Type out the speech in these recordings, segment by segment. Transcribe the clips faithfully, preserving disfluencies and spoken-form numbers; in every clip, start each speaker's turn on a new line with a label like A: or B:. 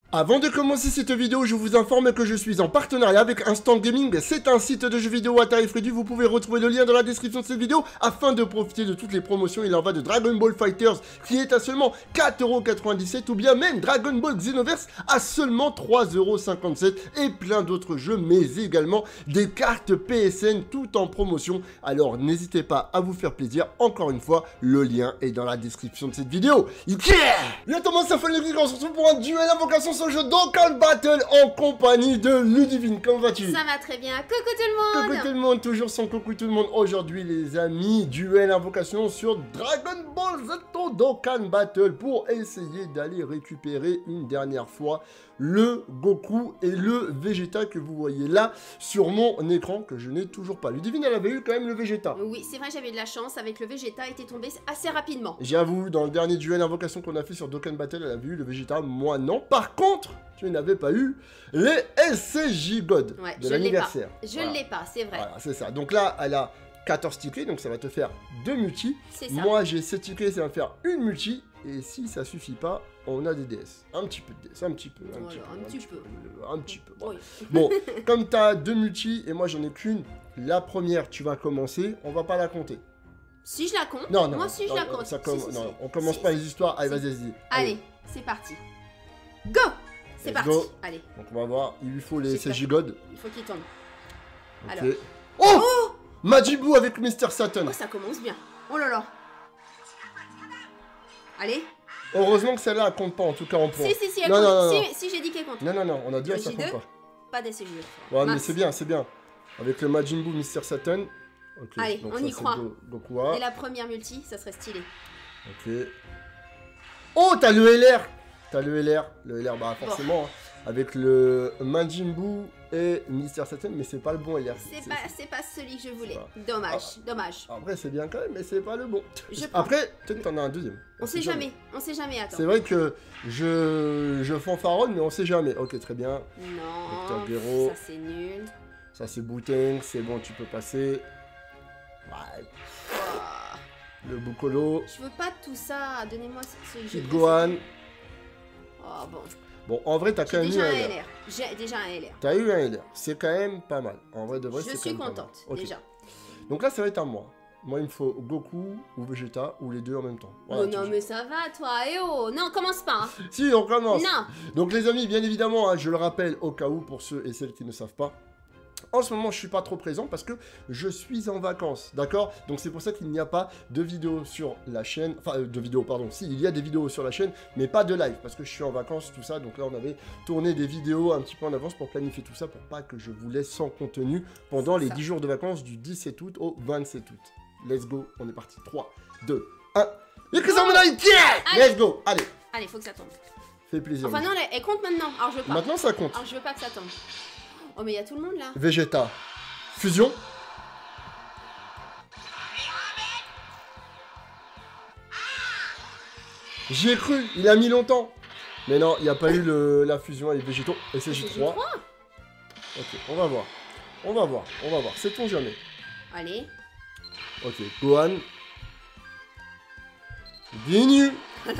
A: Avant de commencer cette vidéo, je vous informe que je suis en partenariat avec Instant Gaming. C'est un site de jeux vidéo à tarif réduit. Vous pouvez retrouver le lien dans la description de cette vidéo afin de profiter de toutes les promotions. Il en va de Dragon Ball Fighters qui est à seulement quatre euros quatre-vingt-dix-sept ou bien même Dragon Ball Xenoverse à seulement trois euros cinquante-sept et plein d'autres jeux, mais également des cartes P S N tout en promotion. Alors n'hésitez pas à vous faire plaisir. Encore une fois, le lien est dans la description de cette vidéo. Yeah! Bien Thomas, ça fait le geek, on se retrouve pour un duel invocation sur le jeu Dokkan Battle en compagnie de Ludivine. Comment vas-tu?
B: Ça va très bien. Coucou tout le monde.
A: Coucou tout le monde, toujours son coucou tout le monde. Aujourd'hui les amis, duel invocation sur Dragon Ball Z Dokkan Battle pour essayer d'aller récupérer une dernière fois le Goku et le Vegeta que vous voyez là sur mon écran que je n'ai toujours pas. Ludivine, elle avait eu quand même le Vegeta.
B: Oui, c'est vrai, j'avais de la chance avec le Vegeta, était tombé assez rapidement.
A: J'avoue, dans le dernier duel invocation qu'on a fait sur Dokkan Battle, elle avait eu le Vegeta, moi non. Par contre, tu n'avais pas eu les S C J God
B: ouais,
A: de l'anniversaire.
B: Je ne
A: voilà.
B: l'ai pas, c'est vrai.
A: Voilà, c'est ça. Donc là, elle a quatorze tickets, donc ça va te faire deux multi.
B: C'est ça.
A: Moi, j'ai sept tickets, ça va me faire une multi. Et si ça suffit pas, on a des D S. Un petit peu de D S, un petit peu. Un,
B: voilà,
A: petit, peu,
B: un,
A: un
B: petit
A: petit
B: peu.
A: peu. Un petit peu. Bon,
B: oui.
A: bon comme tu as deux multi et moi j'en ai qu'une, la première, tu vas commencer. On va pas la compter.
B: Si je la compte,
A: non, non,
B: moi si
A: non,
B: je la
A: non,
B: compte.
A: ça com
B: si, si,
A: non,
B: si.
A: on commence
B: si,
A: pas
B: si.
A: les histoires. Allez,
B: si.
A: vas-y, vas-y.
B: Allez, c'est parti. Go. C'est parti.
A: Go.
B: Allez.
A: Donc on va voir. Il lui faut les S C J
B: fait.
A: God.
B: Il faut qu'il tombe.
A: Okay.
B: Alors.
A: Oh,
B: oh
A: Majin Buu avec Mister Satan.
B: Oh, ça commence bien. Oh là là. Allez.
A: Heureusement que celle-là, elle compte pas, en tout cas en point.
B: Si, si, si, elle
A: non,
B: compte.
A: non, non,
B: si,
A: non.
B: si j'ai dit qu'elle compte.
A: Non, non, non, on a dit que ça compte pas.
B: Pas d'S C J.
A: Ouais, mais c'est bien, c'est bien. Avec le Majin Buu, Mister Satan. Okay.
B: Allez,
A: donc
B: on
A: ça,
B: y croit.
A: Go Goku.
B: Et la première multi, ça serait stylé.
A: Ok. Oh, t'as le L R. T'as le L R. Le L R, bah forcément. Bon. Hein, avec le Majin Buu et Mister Satan, mais c'est pas le bon L R.
B: C'est pas, c'est pas celui que je voulais. Dommage,
A: ah,
B: dommage.
A: Après, c'est bien quand même, mais c'est pas le bon.
B: Je
A: après, peut-être t'en as un deuxième.
B: On, on sait jamais. jamais, on sait jamais, attends.
A: C'est vrai que je, je fanfaronne, mais on sait jamais. Ok, très bien.
B: Non,
A: Gero.
B: ça c'est nul.
A: Ça c'est Bouteng, c'est bon, tu peux passer. Ouais.
B: Oh.
A: Le Bukolo.
B: Je veux pas tout ça, donnez-moi ce
A: Kid Gohan.
B: Oh bon.
A: Bon, en vrai, t'as quand même eu un L R.
B: J'ai déjà un L R.
A: T'as eu un L R. C'est quand même pas mal. En vrai, de vrai, c'est
B: Je
A: quand
B: suis
A: même
B: contente,
A: okay.
B: déjà.
A: Donc là, ça va être à moi. Moi, il me faut Goku ou Vegeta, ou les deux en même temps.
B: Voilà, oh non, mais ça va, toi. Eh oh, non, commence pas. Hein.
A: Si, on commence.
B: Non.
A: Donc les amis, bien évidemment, hein, je le rappelle au cas où, pour ceux et celles qui ne savent pas, en ce moment, je suis pas trop présent parce que je suis en vacances, d'accord? Donc c'est pour ça qu'il n'y a pas de vidéo sur la chaîne, enfin euh, de vidéo, pardon, si, il y a des vidéos sur la chaîne, mais pas de live, parce que je suis en vacances, tout ça, donc là on avait tourné des vidéos un petit peu en avance pour planifier tout ça, pour pas que je vous laisse sans contenu pendant les dix jours de vacances du dix-sept août au vingt-sept août. Let's go, on est parti, trois, deux, un, et que ça me aille, let's go, allez.
B: Allez, faut que ça tombe.
A: Fais plaisir.
B: Enfin non, elle compte maintenant, alors je veux pas.
A: Maintenant ça compte.
B: Alors je veux pas que ça tombe. Oh mais il y a tout le monde là.
A: Vegeta. Fusion. J'y ai cru, il a mis longtemps. Mais non, il n'y a pas eu le, la fusion avec Végétaux. Et c'est J trois. Ok, on va voir. On va voir, on va voir. Sait-on jamais.
B: Allez.
A: Ok, Gohan. Dinu.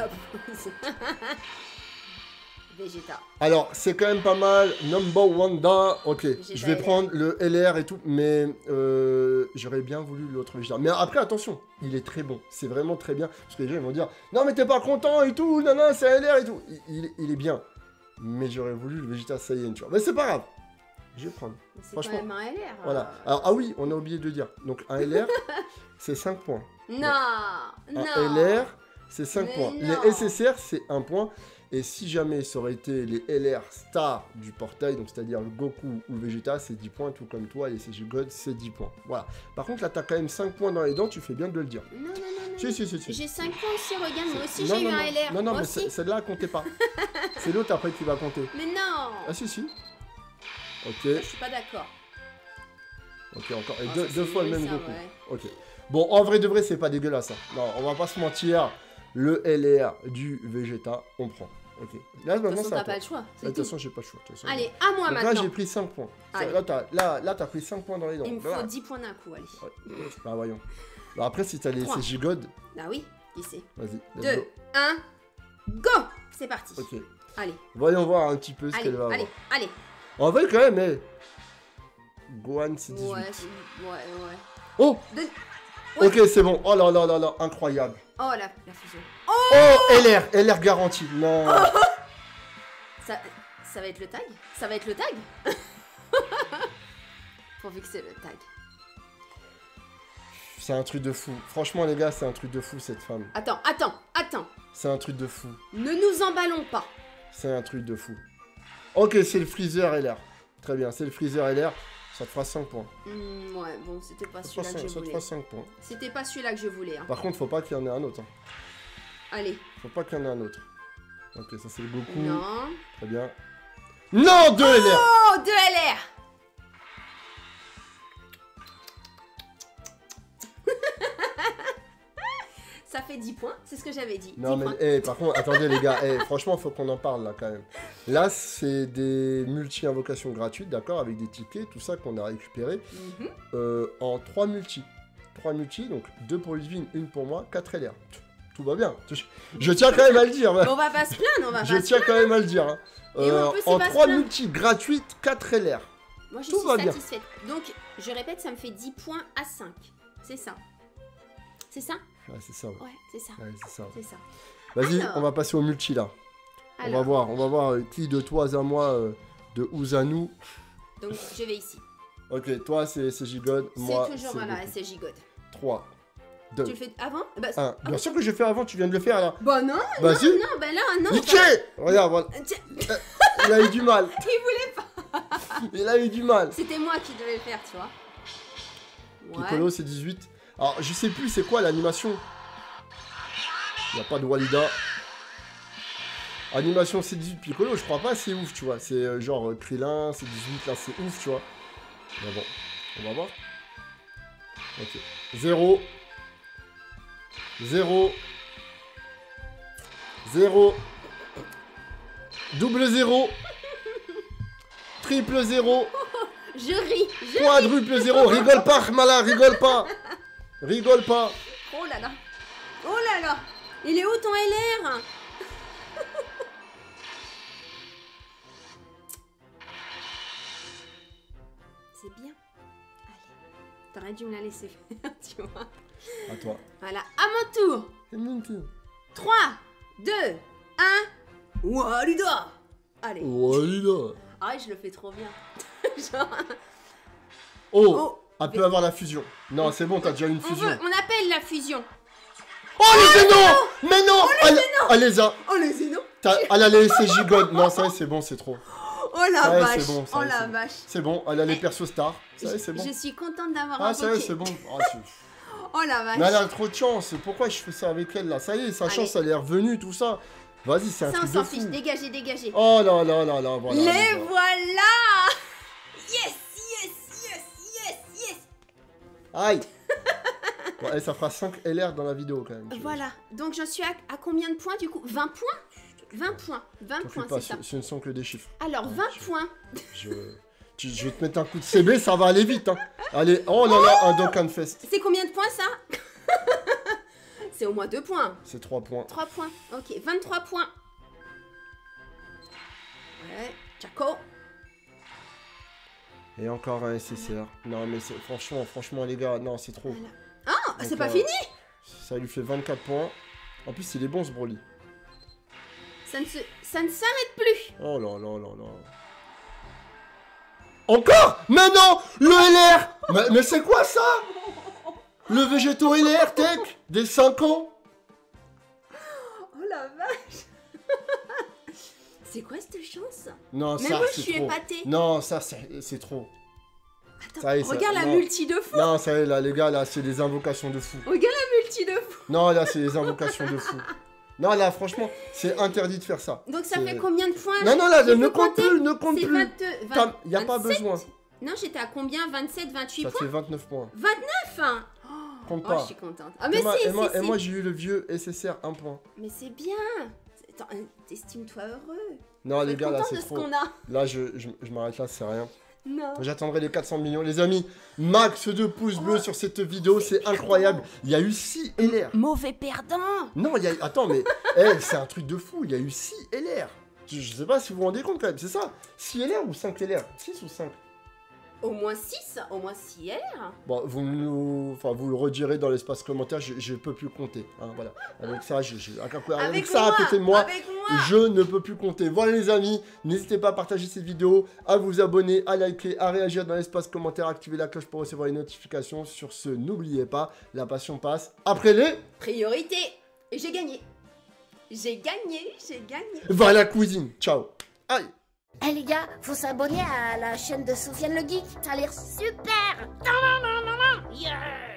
B: Vegeta.
A: Alors, c'est quand même pas mal. Number Wanda. Ok,
B: Vegeta
A: je vais
B: L R.
A: prendre le L R et tout. Mais euh, j'aurais bien voulu l'autre Vegeta. Mais après, attention, il est très bon. C'est vraiment très bien. Parce que les gens ils vont dire non, mais t'es pas content et tout. Non, non, c'est L R et tout. Il, il, il est bien. Mais j'aurais voulu le Vegeta Saiyan, tu vois. Mais c'est pas grave. Je vais prendre.
B: C'est quand même un L R.
A: Voilà. Alors, ah oui, on a oublié de dire. Donc, un L R, c'est cinq points.
B: Non,
A: Donc,
B: non.
A: un L R, c'est cinq
B: mais
A: points.
B: non.
A: Les S S R, c'est un point. Et si jamais ça aurait été les L R stars du portail, donc c'est-à-dire le Goku ou le Vegeta, c'est dix points, tout comme toi, et les S C J God, c'est dix points. Voilà. Par contre, là, t'as quand même cinq points dans les dents, tu fais bien de le dire.
B: Non, non, non, non.
A: Si, si, si, si.
B: J'ai cinq points aussi, regarde, moi aussi
A: non,
B: j'ai eu
A: non,
B: un
A: non.
B: L R.
A: Non, non,
B: moi
A: mais
B: aussi.
A: celle-là, comptez pas. C'est l'autre après qui va compter.
B: Mais non.
A: Ah, si, si. Ok.
B: Je suis pas d'accord.
A: Ok, encore. Et
B: Oh,
A: deux,
B: ça,
A: deux fois le
B: nul,
A: même
B: ça,
A: Goku.
B: ouais.
A: Ok. Bon, en vrai de vrai, c'est pas dégueulasse. Hein. Non, on va pas se mentir. Le L R du Vegeta, on prend. Ok. Là,
B: De toute
A: maintenant,
B: façon,
A: ça.
B: t'as pas le choix.
A: De toute façon, j'ai pas le choix. Façon,
B: allez, à moi
A: donc
B: maintenant.
A: là, j'ai pris cinq points.
B: Allez.
A: Là, t'as là, là, pris cinq points dans les dents.
B: Il me
A: Voilà.
B: faut dix points d'un coup, allez.
A: Ouais. Bah, voyons. Bah, après, si t'as les S C J God,
B: Ah oui, qui c'est
A: vas-y. let's
B: deux,
A: go.
B: un, go. C'est parti.
A: Ok.
B: Allez.
A: Voyons voir un petit peu ce
B: Allez,
A: qu'elle va
B: allez,
A: avoir.
B: allez.
A: En vrai, quand même, mais... Gohan, c'est dix-huit.
B: Ouais, c'est- ouais, ouais.
A: Oh
B: De- Ouais.
A: Ok, c'est bon. Oh là là là là, incroyable.
B: Oh, la, la fusion.
A: Oh, L R, L R garantie. Non.
B: Ça, ça va être le tag? Ça va être le tag? Pourvu que c'est le tag.
A: C'est un truc de fou. Franchement, les gars, c'est un truc de fou, cette femme.
B: Attends, attends, attends.
A: C'est un truc de fou.
B: Ne nous emballons pas.
A: C'est un truc de fou. Ok, c'est le Freezer L R. Très bien, c'est le Freezer L R. Ça te fera cinq points.
B: Hmm, ouais, bon, c'était pas
A: Ça te fera
B: celui-là que je
A: cinq, ça te
B: voulais.
A: fera cinq points.
B: C'était pas celui-là que je voulais. Hein.
A: Par contre, faut pas qu'il y en ait un autre. hein.
B: Allez.
A: Faut pas qu'il y en ait un autre. Ok, ça c'est le Goku.
B: Non.
A: Très bien. Non, deux L R.
B: Oh, deux L R. Ça fait dix points, c'est ce que j'avais dit.
A: Non
B: dix
A: mais
B: points.
A: eh, par contre, attendez les gars, eh, franchement, faut qu'on en parle là quand même. Là, c'est des multi-invocations gratuites, d'accord, avec des tickets, tout ça qu'on a récupéré
B: Mhm.
A: euh, en trois multi. trois multi, donc deux pour Ludwig, une pour moi, quatre L R. Tout va bien. Je, je tiens quand même à le dire.
B: On va pas se plaindre, on va
A: Je
B: pas se
A: tiens quand même à le dire. hein.
B: Et on peut
A: en
B: pas se
A: trois
B: plaindre.
A: multi gratuites, quatre L R.
B: Moi, je
A: Tout
B: suis
A: va bien.
B: satisfaite. Donc, je répète, ça me fait dix points à cinq. C'est ça. C'est ça?
A: Ouais, c'est ça. Ouais,
B: Ouais, c'est ça.
A: Ouais, c'est ça.
B: C'est ça.
A: Vas-y,
B: Alors.
A: on va passer au multi là. On va
B: Alors,
A: voir, on va voir euh, qui de toi à moi, euh, de Ouzanou.
B: donc, je vais ici.
A: Ok, toi c'est c'est Gigode, moi
B: C'est toujours,
A: c'est
B: voilà,
A: Goku.
B: c'est Gigode.
A: trois,
B: Tu
A: deux,
B: le fais avant? Bah,
A: un. Bien sûr que je fais avant, tu viens de le faire là.
B: bah non,
A: Vas-y.
B: non, bah là, non.
A: Niqué. Regarde, voilà.
B: Tiens,
A: Il a eu du mal.
B: il voulait pas.
A: Il a eu du mal.
B: C'était moi qui devais le faire, tu vois. Ouais.
A: Piccolo c'est dix-huit. Alors je sais plus c'est quoi l'animation. Il n'y a pas de Walida. Animation c'est dix-huit, Piccolo je crois pas c'est ouf tu vois. C'est euh, genre euh, Krillin c'est dix-huit là c'est ouf tu vois. Mais bon, on va voir. Ok. zéro. zéro. zéro. Double zéro. Triple zéro.
B: Je ris, je ris.
A: Quadruple zéro. Rigole pas, Ahmala, rigole pas. Rigole pas.
B: Oh là là. Oh là là. Il est où ton L R? C'est bien. Allez. T'aurais dû me la laisser faire, tu vois.
A: À toi.
B: Voilà, à mon tour.
A: C'est mon tour.
B: trois, deux, un. Walida. Allez.
A: Walida.
B: Ah, je le fais trop bien. Genre,
A: Oh,
B: Oh.
A: elle peut avoir la fusion. Non, c'est bon, t'as déjà une
B: on,
A: fusion.
B: veut- on appelle la fusion.
A: Oh, les zénons. Mais non. Elle, elle les a.
B: Oh, les zénons.
A: T'as- Elle a laissé Gigode. Non, ça y est, c'est bon, c'est trop.
B: Oh la
A: Ça y est,
B: vache.
A: c'est bon, ça
B: oh
A: y est,
B: la
A: c'est bon.
B: vache.
A: C'est bon, elle a les
B: Eh,
A: persos stars. Ça y est, c'est bon.
B: Je suis contente d'avoir
A: Ah, ça y est,
B: invoqué.
A: c'est bon. Ah, c'est-
B: Oh la vache.
A: Mais elle a trop de chance. Pourquoi je fais ça avec elle là? Ça y est, sa
B: Allez.
A: chance, elle est revenue, tout ça. Vas-y, c'est un
B: Ça, on
A: truc de
B: s'en
A: fou.
B: fiche. Dégagez, dégagez.
A: Oh là là là là, voilà.
B: Les
A: voilà.
B: voilà. Yes, yes, yes, yes, yes.
A: Aïe. Bon, eh, ça fera cinq L R dans la vidéo quand même. tu vois.
B: Voilà. Donc, j'en suis à, à combien de points du coup? vingt points? vingt points. vingt
A: T'en fais
B: points,
A: pas,
B: c'est ça.
A: ce, ce ne sont que des chiffres.
B: Alors, vingt
A: je-
B: points.
A: Je, tu- je vais te mettre un coup de C B, ça va aller vite. Hein. Allez, oh là là, un Dokkan Fest.
B: C'est combien de points ça? C'est au moins deux points.
A: C'est trois points.
B: trois points. Ok, vingt-trois points. Ouais. Chaco.
A: Et encore un S S R. Non, mais c'est franchement, franchement, les gars, non, c'est trop.
B: Voilà. Ah, c'est
A: Donc,
B: pas
A: euh,
B: fini?
A: Ça lui fait vingt-quatre points. En plus, il est bon ce Broly.
B: Ça ne se... ça ne s'arrête plus.
A: Oh là là là là. Encore? Mais non! Le L R! Mais, mais c'est quoi ça? Le Végéto L R Tech des cinq ans?
B: Oh la vache. C'est quoi cette chance?
A: Non,
B: Mais
A: ça,
B: moi, je
A: c'est
B: suis
A: trop.
B: épatée.
A: Non, ça, c'est c'est trop.
B: Attends,
A: Ça y est, ça-
B: regarde la
A: non.
B: multi de fou.
A: Non, ça y est, là, les gars, là, c'est des invocations de fou.
B: Regarde la multi de fou.
A: Non, là, c'est des invocations de fou. Non, là, franchement, c'est interdit de faire ça.
B: Donc ça
A: C'est-
B: fait combien de points?
A: Non, non, là,
B: Il
A: ne
B: faut
A: compte
B: compter.
A: plus, ne compte
B: C'est
A: plus.
B: vingt-deux, vingt-
A: T'as- Y a pas
B: vingt-sept.
A: besoin.
B: Non, j'étais à combien? vingt-sept, vingt-huit
A: Ça te
B: points?
A: fait vingt-neuf points.
B: vingt-neuf hein. Oh,
A: Compte
B: oh,
A: pas.
B: je suis contente. Ah mais
A: et moi,
B: si,
A: et moi,
B: si,
A: et
B: si.
A: moi, j'ai eu le vieux S S R un point.
B: Mais c'est bien. Attends, euh, t'estimes-toi heureux.
A: Non,
B: Faut
A: les
B: être
A: gars, là,
B: content
A: c'est
B: de ce
A: trop.
B: qu'on a.
A: Là, je, je, je m'arrête là, c'est rien.
B: Non.
A: J'attendrai les quatre cents millions. Les amis, max de pouces bleus
B: Oh,
A: sur cette vidéo, c'est incroyable. Il y a eu six L R.
B: Mauvais perdant.
A: Non, il y a... Attends, mais eh, c'est un truc de fou. Il y a eu six L R. Je sais pas si vous vous rendez compte quand même, c'est ça. six L R ou cinq L R? six ou cinq?
B: Au moins six, au moins six L R.
A: Bon, vous nous... Enfin, vous le redirez dans l'espace commentaire, je, je peux plus compter. Hein, voilà. Avec ça, je, je... avec,
B: avec
A: ça
B: moi,
A: à côté de moi,
B: avec moi,
A: je ne peux plus compter. Voilà les amis, n'hésitez pas à partager cette vidéo, à vous abonner, à liker, à réagir dans l'espace commentaire, à activer la cloche pour recevoir les notifications. Sur ce, n'oubliez pas, la passion passe après les...
B: priorité. Et j'ai gagné. J'ai gagné, j'ai gagné.
A: Va à la cuisine, ciao. Aïe.
C: Eh hey les gars, faut s'abonner à la chaîne de Sofiane le Geek, ça a l'air super. Yeah.